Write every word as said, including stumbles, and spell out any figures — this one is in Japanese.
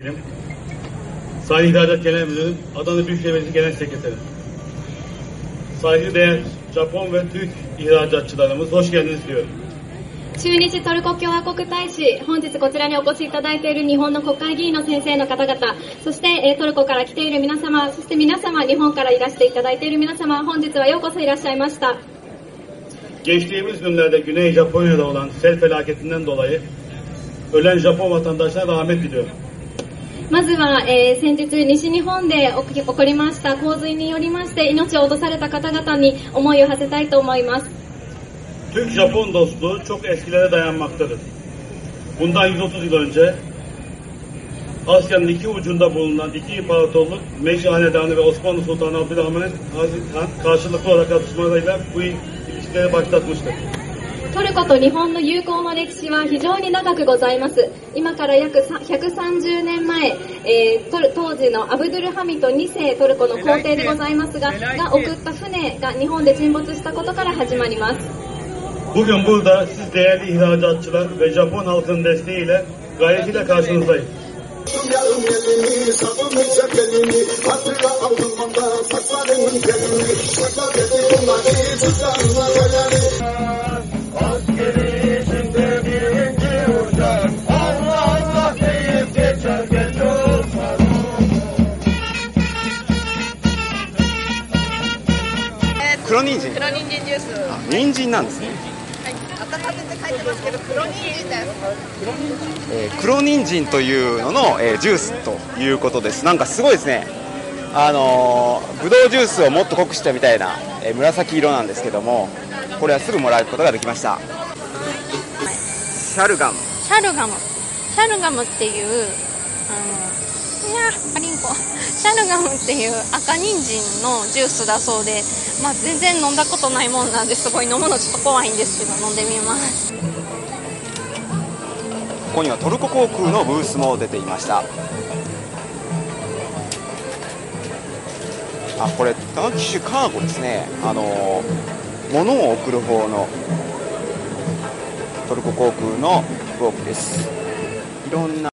Sayın İhracat Genel Müdürüm, Adana Büyükşehir Belediyesi Genel Sekreteri. Saygıdeğer Japon ve Türk ihracatçılarımız, hoş geldiniz diyorum. 駐日トルコ共和国大使、本日こちらにお越しいただいている日本の国会議員の先生の方々、そして、えー、トルコから来ている皆様、そして皆様、日本からいらしていただいている皆様、本日はようこそいらっしゃいました。 Geçtiğimiz günlerde Güney Japonya'da olan sel felaketinden dolayı ölen Japon vatandaşlarına rahmet diliyorum. まずは、えー、先日西日本で起こりました洪水によりまして命を落とされた方々に思いを馳せたいと思います。 Türk-Japon dostluğu çok eskilere dayanmaktadır. Bundan yüz otuz yıl önce Asya'nın iki ucunda bulunan iki imparatorluk Meşi Hanedanı ve Osmanlı Sultanı Abdülhamit Han karşılıklı olarak atışmalarıyla bu ilişkileri başlatmıştır. トルコと日本の友好の歴史は非常に長くございます。今から約ひゃくさんじゅうねんまえ、えー、当時のアブドゥルハミドにせいトルコの皇帝でございますが、が送った船が日本で沈没したことから始まります。 Bugün burada siz değerli ihracatçılar ve Japon halkının desteğiyle gayretiyle karşınızdayız. 黒人参。 黒人参ジュース。 人参なんですね。 はい。温めて書いてますけど、黒人参です。 えー、黒人参というのの、えー、ジュースということです。なんかすごいですね。あのー、ぶどうジュースをもっと濃くしたみたいな、えー、紫色なんですけども、これはすぐもらうことができました。シャルガム。 シャルガム。シャルガムっていう、あの、いやー、パリンコ。シャルガムっていう赤人参のジュースだそうで、まあ、全然飲んだことないもんなんですごい飲むのちょっと怖いんですけど飲んでみます。 ここにはトルコ航空のブースも出ていました。あ、これターキッシュカーゴですね。あの物を送る方のトルコ航空の飛行機です。いろんな